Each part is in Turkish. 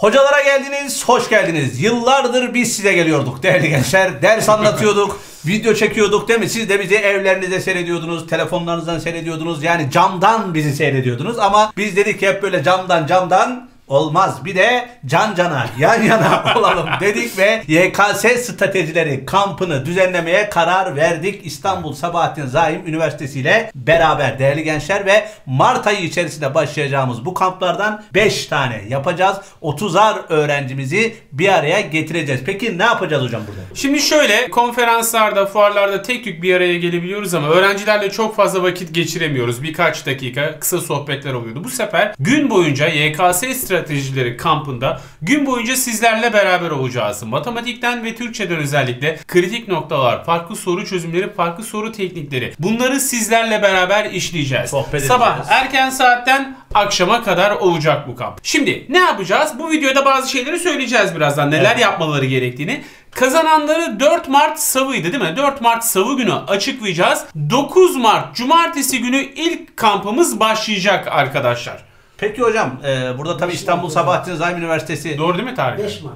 Hocalara geldiniz, hoş geldiniz. Yıllardır biz size geliyorduk değerli gençler. Ders anlatıyorduk, video çekiyorduk değil mi? Siz de bizi evlerinizde seyrediyordunuz, telefonlarınızdan seyrediyordunuz. Yani camdan bizi seyrediyordunuz ama biz dedik ki hep böyle camdan olmaz. Bir de can cana, yan yana olalım dedik ve YKS stratejileri kampını düzenlemeye karar verdik. İstanbul Sabahattin Zaim Üniversitesi ile beraber değerli gençler ve Mart ayı içerisinde başlayacağımız bu kamplardan 5 tane yapacağız. 30'ar öğrencimizi bir araya getireceğiz. Peki ne yapacağız hocam burada? Şimdi şöyle, konferanslarda, fuarlarda tek tük bir araya gelebiliyoruz ama öğrencilerle çok fazla vakit geçiremiyoruz. Birkaç dakika kısa sohbetler oluyordu. Bu sefer gün boyunca YKS stratejileri kampında gün boyunca sizlerle beraber olacağız. Matematikten ve Türkçeden özellikle kritik noktalar, farklı soru çözümleri, farklı soru teknikleri. Bunları sizlerle beraber işleyeceğiz. Sabah erken saatten akşama kadar olacak bu kamp. Şimdi ne yapacağız? Bu videoda bazı şeyleri söyleyeceğiz birazdan. Neler yapmaları gerektiğini. Kazananları 4 Mart Salı'ydı değil mi? 4 Mart Salı günü açıklayacağız. 9 Mart Cumartesi günü ilk kampımız başlayacak arkadaşlar. Peki hocam burada tabii İstanbul Sabahattin Zaim Üniversitesi. Doğru değil mi tarih? 5 Mart.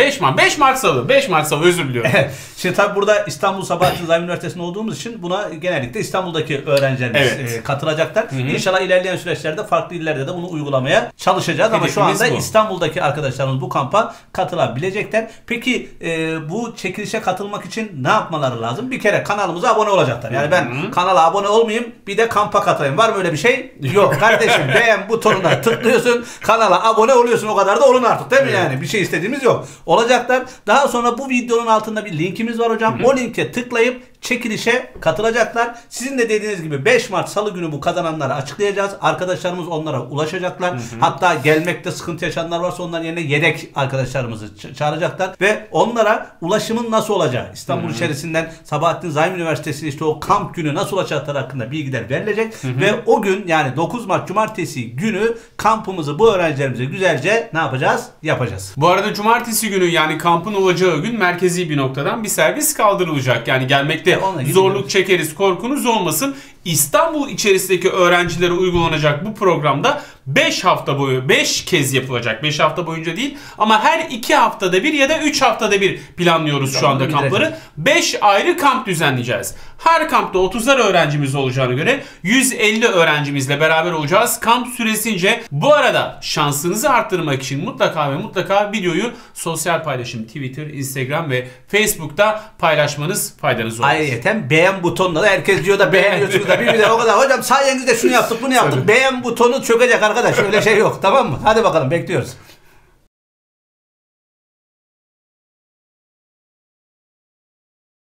5 Mart Salı. 5 Mart Salı, özür diliyorum. Şimdi tabii burada İstanbul Sabahattin Zaim Üniversitesi'nde olduğumuz için buna genellikle İstanbul'daki öğrencilerimiz katılacaklar. Hı-hı. İnşallah ilerleyen süreçlerde farklı illerde de bunu uygulamaya çalışacağız. Hedefimiz ama şu anda İstanbul'daki arkadaşlarımız bu kampa katılabilecekler. Peki bu çekilişe katılmak için ne yapmaları lazım? Bir kere kanalımıza abone olacaklar. Yani ben kanala abone olmayayım, bir de kampa katılayım. Var mı öyle bir şey? Yok kardeşim. Beğen butonuna tıklıyorsun, kanala abone oluyorsun, o kadar da olun artık değil mi yani? Bir şey istediğimiz yok. Olacaklar. Daha sonra bu videonun altında bir linkimiz var hocam. O linke tıklayıp çekilişe katılacaklar. Sizin de dediğiniz gibi 5 Mart Salı günü bu kazananları açıklayacağız. Arkadaşlarımız onlara ulaşacaklar. Hatta gelmekte sıkıntı yaşayanlar varsa onların yerine yedek arkadaşlarımızı çağıracaklar ve onlara ulaşımın nasıl olacağı, İstanbul içerisinden Sabahattin Zaim Üniversitesi işte o kamp günü nasıl ulaşacakları hakkında bilgiler verilecek ve o gün yani 9 Mart Cumartesi günü kampımızı bu öğrencilerimize güzelce ne yapacağız? Yapacağız. Bu arada Cumartesi günü yani kampın olacağı gün merkezi bir noktadan bir servis kaldırılacak. Yani gelmekte zorluk çekeriz, korkunuz olmasın. İstanbul içerisindeki öğrencilere uygulanacak bu programda 5 hafta boyu 5 kez yapılacak. 5 hafta boyunca değil ama her 2 haftada bir ya da 3 haftada bir planlıyoruz şu anda kampları. 5 ayrı kamp düzenleyeceğiz. Her kampta 30'lar öğrencimiz olacağına göre 150 öğrencimizle beraber olacağız. Kamp süresince bu arada şansınızı arttırmak için mutlaka ve mutlaka videoyu sosyal paylaşım Twitter, Instagram ve Facebook'ta paylaşmanız faydanız olur. Ayrıca beğen butonuna da herkes diyor da beğeniyorsunuz da bir de o kadar. Hocam sayenizde şunu yaptık bunu yaptık. Beğen butonu çökecek arkadaş. Öyle şey yok, tamam mı? Hadi bakalım bekliyoruz.